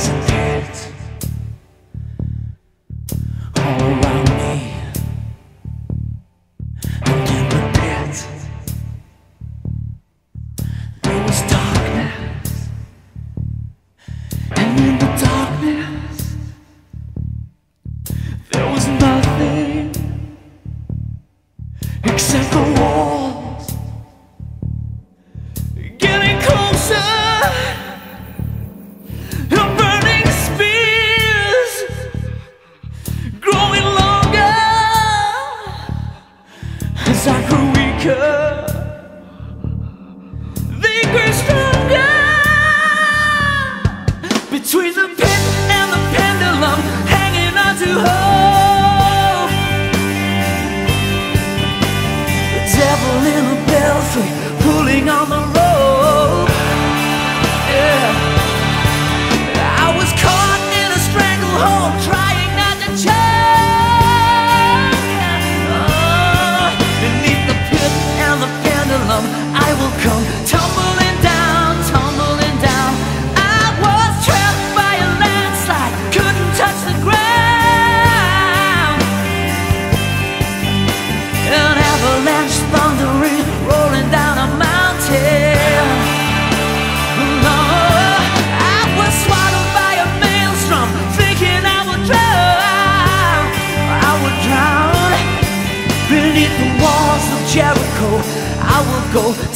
was a pit all around me, and in the pit there was darkness, and in the darkness there was nothing except the walls getting closer. As I grew weaker, they grew stronger. Between the pit and the pendulum, hanging on to hope. The devil in the belfry, pulling on the rope. Yeah, I was caught in a stranglehold, trying not to choke. I will come tumbling down, tumbling down. I was trapped by a landslide, couldn't touch the ground. An avalanche thundering, rolling down a mountain. No, I was swallowed by a maelstrom, thinking I would drown. I would drown beneath the walls of Jericho. I will go